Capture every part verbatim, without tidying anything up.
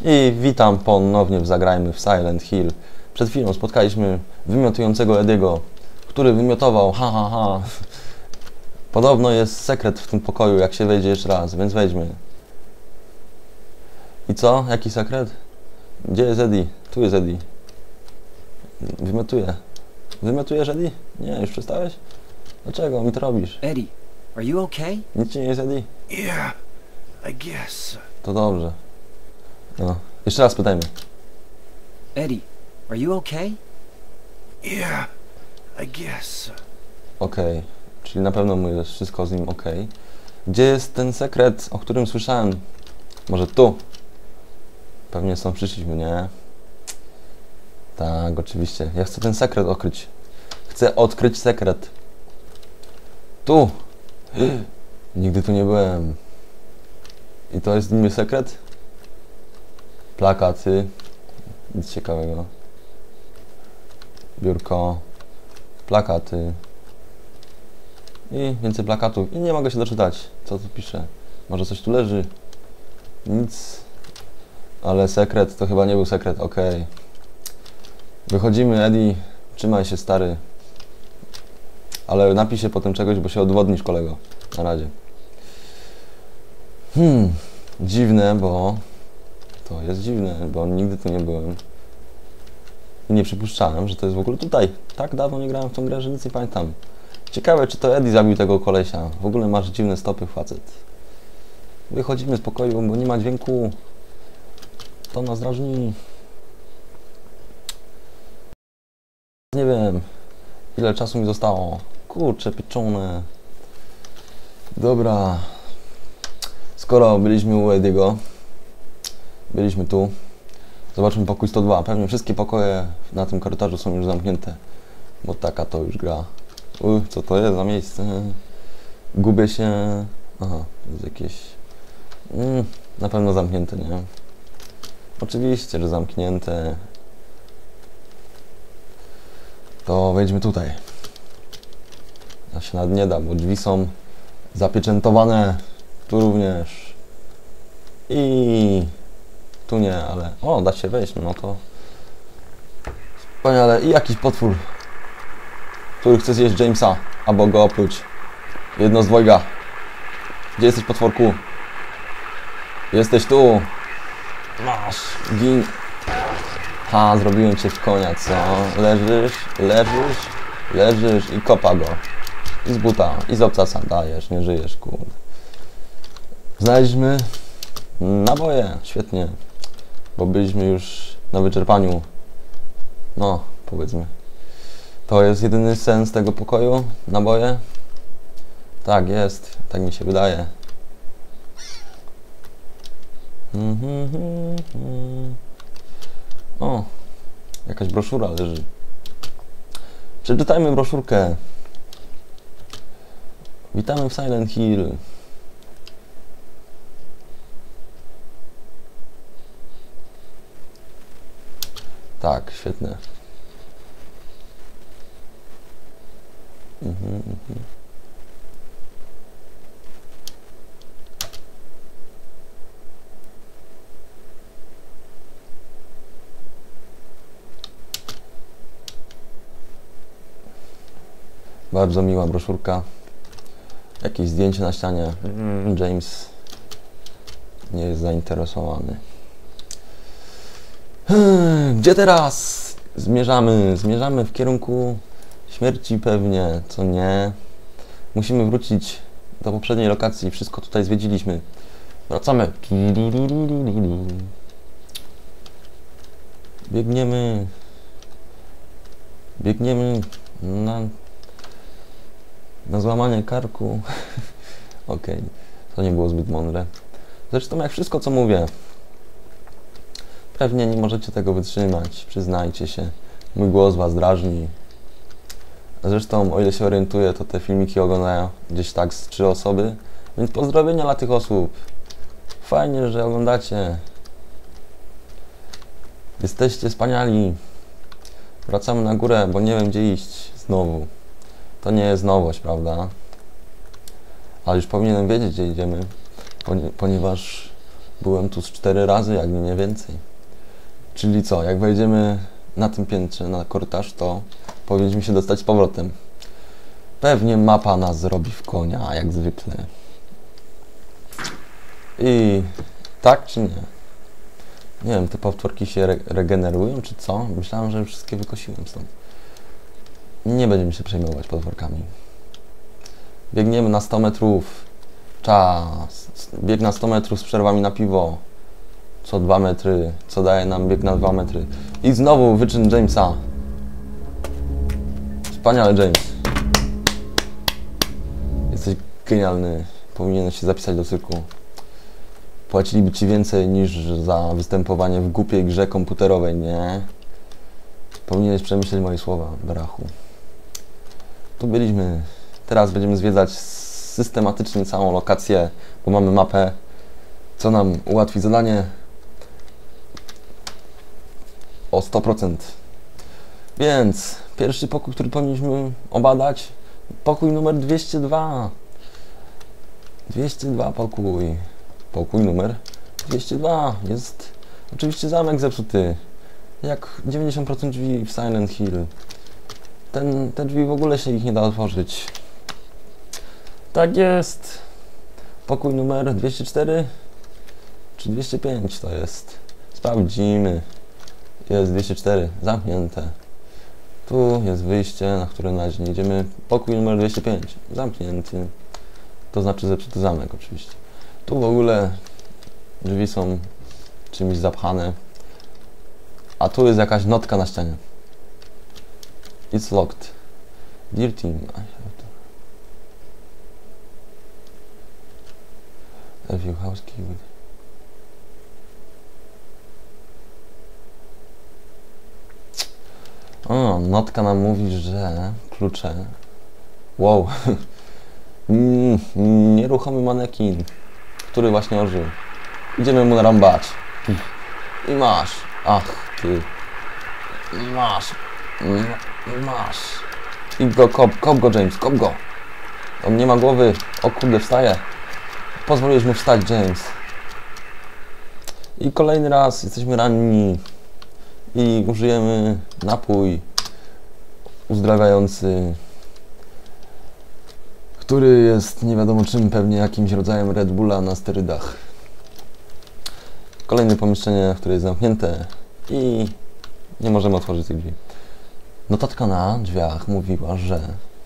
I witam ponownie w Zagrajmy w Silent Hill. Przed chwilą spotkaliśmy wymiotującego Ediego, który wymiotował, ha ha ha. Podobno jest sekret w tym pokoju, jak się wejdzie jeszcze raz, więc wejdźmy. I co? Jaki sekret? Gdzie jest Eddie? Tu jest Eddie. Wymiotuje. Wymiotujesz, Eddie? Nie, już przestałeś? Dlaczego mi to robisz? Eddie, are you okay? Nic ci nie jest, Eddie? Yeah, I guess. To dobrze. No, jeszcze raz pytajmy. Eddie, are you okay? Yeah, I guess. Okej, okay. Czyli na pewno mu jest wszystko z nim ok. Gdzie jest ten sekret, o którym słyszałem? Może tu? Pewnie stąd przyszliśmy, nie? Tak, oczywiście. Ja chcę ten sekret odkryć. Chcę odkryć sekret. Tu! Nigdy tu nie byłem. I to jest niby sekret? Plakaty. Nic ciekawego. Biurko. Plakaty. I więcej plakatów. I nie mogę się doczytać, co tu pisze. Może coś tu leży. Nic. Ale sekret to chyba nie był sekret. Okej. Okay. Wychodzimy, Eddie. Trzymaj się, stary. Ale napij się potem czegoś, bo się odwodnisz, kolego. Na razie. Hmm. Dziwne, bo... To jest dziwne, bo nigdy tu nie byłem. I nie przypuszczałem, że to jest w ogóle tutaj. Tak dawno nie grałem w tą grę, że nic nie pamiętam. Ciekawe, czy to Eddie zabił tego kolesia. W ogóle masz dziwne stopy, facet. Wychodzimy z pokoju, bo nie ma dźwięku. To nas drażni. Nie wiem, ile czasu mi zostało. Kurczę, pieczone. Dobra. Skoro byliśmy u Ediego, byliśmy tu. Zobaczmy pokój sto dwa. Pewnie wszystkie pokoje na tym korytarzu są już zamknięte. Bo taka to już gra. Uj, co to jest za miejsce? Gubię się. Aha, jest jakieś... Mm, na pewno zamknięte, nie? Oczywiście, że zamknięte. To wejdźmy tutaj. Ja się nad nie da, bo drzwi są zapieczętowane. Tu również. I... Tu nie, ale... O, da się wejść, no to... Wspaniale. I jakiś potwór, który chce zjeść Jamesa, albo go opluć. Jedno z dwojga. Gdzie jesteś, potworku? Jesteś tu. Masz. Gin. Ha, zrobiłem cię w konia, co? Leżysz, leżysz, leżysz i kopa go. I z buta, i z obcasa dajesz, nie żyjesz, kurde. Znaleźliśmy naboje, świetnie. Bo byliśmy już na wyczerpaniu. No, powiedzmy. To jest jedyny sens tego pokoju? Naboje? Tak, jest. Tak mi się wydaje. O, jakaś broszura leży. Przeczytajmy broszurkę. Witamy w Silent Hill. Tak, świetne. Mhm, mhm. Bardzo miła broszurka. Jakieś zdjęcie na ścianie. Mm, James nie jest zainteresowany. Gdzie teraz? Zmierzamy. Zmierzamy w kierunku śmierci pewnie, co nie. Musimy wrócić do poprzedniej lokacji. Wszystko tutaj zwiedziliśmy. Wracamy. Biegniemy. Biegniemy na, na złamanie karku. Okej, okay. To nie było zbyt mądre. Zresztą jak wszystko, co mówię. Pewnie nie możecie tego wytrzymać. Przyznajcie się. Mój głos was drażni. Zresztą, o ile się orientuję, to te filmiki oglądają gdzieś tak z trzy osoby. Więc pozdrowienia dla tych osób. Fajnie, że oglądacie. Jesteście wspaniali. Wracamy na górę, bo nie wiem, gdzie iść znowu. To nie jest nowość, prawda? Ale już powinienem wiedzieć, gdzie idziemy. Ponieważ Byłem tu z cztery razy, jak nie więcej. Czyli co, jak wejdziemy na tym piętrze, na korytarz, to powinniśmy się dostać z powrotem. Pewnie mapa nas zrobi w konia, jak zwykle. I tak czy nie? Nie wiem, te potworki się re regenerują, czy co? Myślałem, że wszystkie wykosiłem stąd. Nie będziemy się przejmować potworkami. Biegniemy na sto metrów. Czas. Bieg na sto metrów z przerwami na piwo. Co dwa metry. Co daje nam bieg na dwa metry. I znowu wyczyn Jamesa. Wspaniale, James. Jesteś genialny. Powinieneś się zapisać do cyrku. Płaciliby ci więcej niż za występowanie w głupiej grze komputerowej, nie? Powinieneś przemyśleć moje słowa, brachu. Tu byliśmy. Teraz będziemy zwiedzać systematycznie całą lokację, bo mamy mapę, co nam ułatwi zadanie o sto procent. Więc pierwszy pokój, który powinniśmy obadać, pokój numer dwieście dwa. dwieście dwa pokój. Pokój numer dwieście dwa. Jest oczywiście zamek zepsuty. Jak dziewięćdziesiąt procent drzwi w Silent Hill. Ten, te drzwi w ogóle się ich nie da otworzyć. Tak jest. Pokój numer dwieście cztery czy dwieście pięć to jest. Sprawdzimy. Jest dwieście cztery. Zamknięte. Tu jest wyjście, na które na razie nie idziemy. Pokój numer dwieście pięć. Zamknięty. To znaczy zepsuty zamek oczywiście. Tu w ogóle drzwi są czymś zapchane. A tu jest jakaś notka na ścianie. It's locked. Dear team, I have to... Have you housekeeping? O, notka nam mówi, że klucze... Wow. Nieruchomy manekin, który właśnie ożył. Idziemy mu narąbać. I masz. Ach, ty. I masz. I masz. I go, kop, kop go, James, kop go. On nie ma głowy. O kurde, wstaje. Pozwoliłeś mu wstać, James. I kolejny raz jesteśmy ranni. I użyjemy napój uzdrawiający, który jest nie wiadomo czym, pewnie jakimś rodzajem Red Bulla na sterydach. Kolejne pomieszczenie, które jest zamknięte i nie możemy otworzyć tych drzwi. Notatka na drzwiach mówiła, że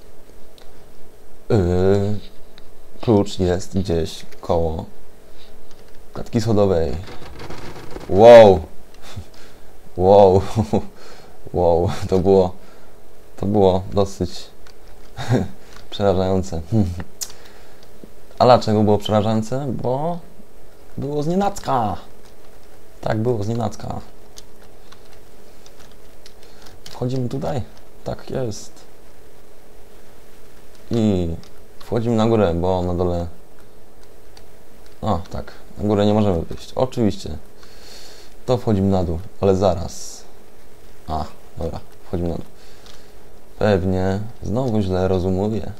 yy, klucz jest gdzieś koło klatki schodowej. Wow! Wow! Wow! To było, to było dosyć przerażające. A dlaczego było przerażające? Bo było znienacka. Tak, było znienacka. Wchodzimy tutaj. Tak jest. I wchodzimy na górę, bo na dole... O, tak. Na górę nie możemy wyjść. Oczywiście. To wchodzimy na dół, ale zaraz. A, dobra. Wchodzimy na dół. Pewnie. Znowu źle rozumuję.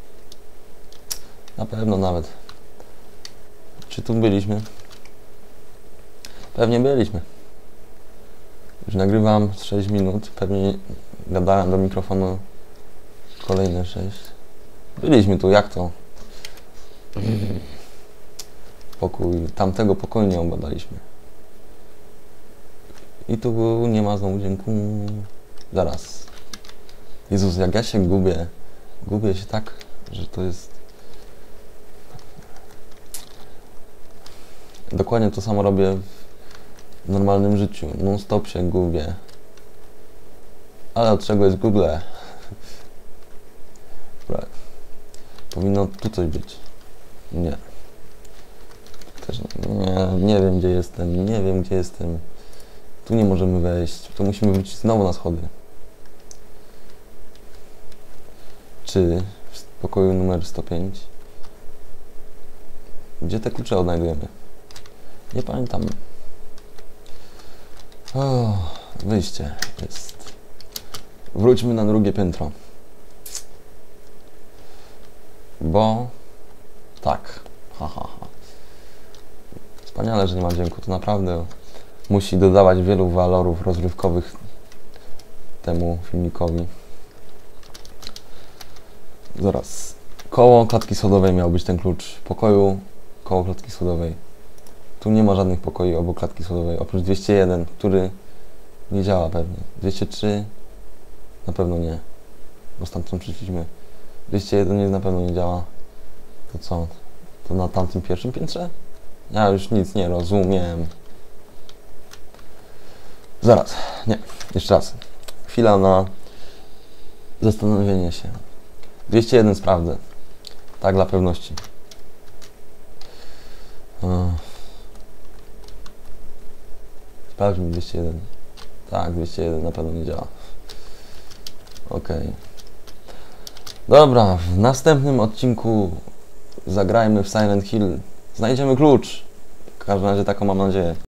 Na pewno nawet. Czy tu byliśmy? Pewnie byliśmy. Już nagrywam sześć minut. Pewnie gadałem do mikrofonu kolejne sześć. Byliśmy tu, jak to? Pokój, tamtego pokoju nie obadaliśmy. I tu nie ma znowu dźwięku. Zaraz. Jezus, jak ja się gubię. Gubię się tak, że to jest... Dokładnie to samo robię w normalnym życiu. Non stop się gubię. Ale od czego jest Google? Powinno tu coś być. Nie. Też nie, nie wiem gdzie jestem. Nie wiem gdzie jestem. Tu nie możemy wejść. To musimy wrócić znowu na schody. Czy w pokoju numer sto pięć? Gdzie te klucze odnajdujemy? Nie pamiętam. O, wyjście jest. Wróćmy na drugie piętro. Bo... Tak. Ha, ha, ha. Wspaniale, że nie ma dźwięku. To naprawdę musi dodawać wielu walorów rozrywkowych temu filmikowi. Zaraz. Koło klatki schodowej miał być ten klucz. W pokoju koło klatki schodowej. Tu nie ma żadnych pokoi obok klatki schodowej. Oprócz dwieście jeden, który nie działa pewnie. dwieście trzy na pewno nie. Bo stamtąd przyszliśmy. dwieście jeden nie, na pewno nie działa. To co? To na tamtym pierwszym piętrze? Ja już nic nie rozumiem. Zaraz. Nie. Jeszcze raz. Chwila na zastanowienie się. dwieście jeden sprawdzę. Tak dla pewności. Sprawdźmy dwieście jeden. Tak, dwieście jeden na pewno nie działa. Okej. Okay. Dobra, w następnym odcinku zagrajmy w Silent Hill. Znajdziemy klucz. W każdym razie taką mam nadzieję.